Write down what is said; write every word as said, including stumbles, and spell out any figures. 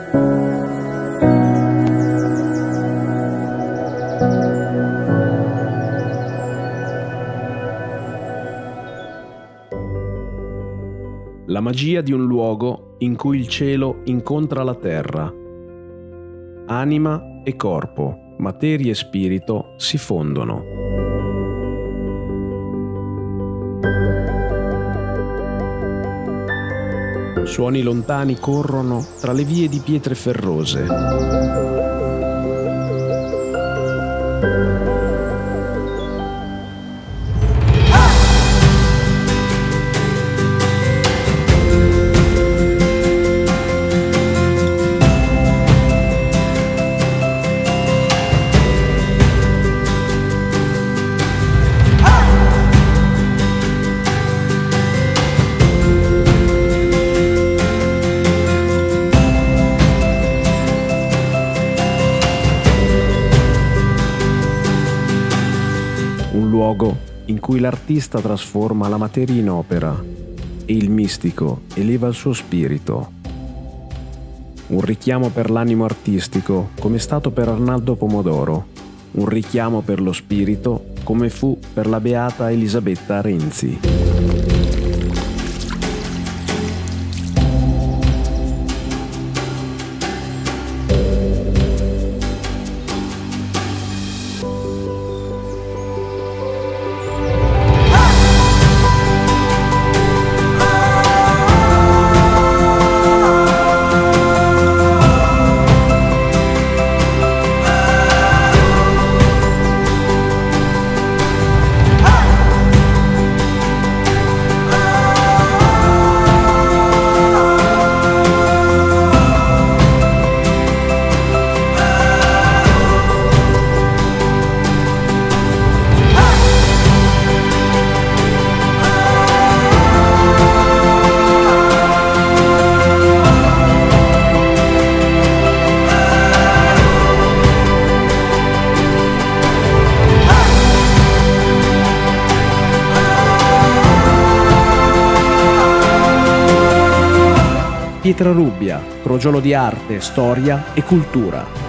La magia di un luogo in cui il cielo incontra la terra. Anima e corpo, materia e spirito si fondono. Suoni lontani corrono tra le vie di pietre ferrose. Un luogo in cui l'artista trasforma la materia in opera e il mistico eleva il suo spirito. Un richiamo per l'animo artistico come è stato per Arnaldo Pomodoro, un richiamo per lo spirito come fu per la beata Elisabetta Renzi. Pietrarubbia, crogiolo di arte, storia e cultura.